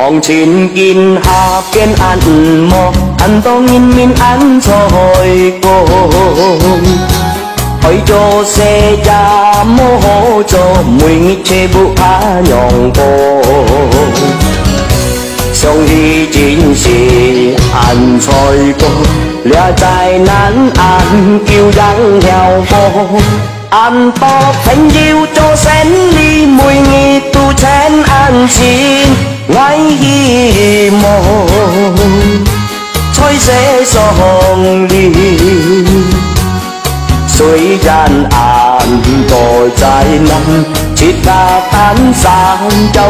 Mong chín kín hạ kiên ăn mò ăn to nghìn min ăn cho hồi cô hỏi cho xe cha mô hô cho mình chê bụ phá nhòng cô xong đi chính sĩ ăn thôi cô lẽ trái nán ăn kêu đắng theo cô ăn to thành diêu cho xén ly mùi nghi tu chén ăn xin ngay hi mô thôi dễ dòng đi suối gian an tội trái năm chỉ ta tán sang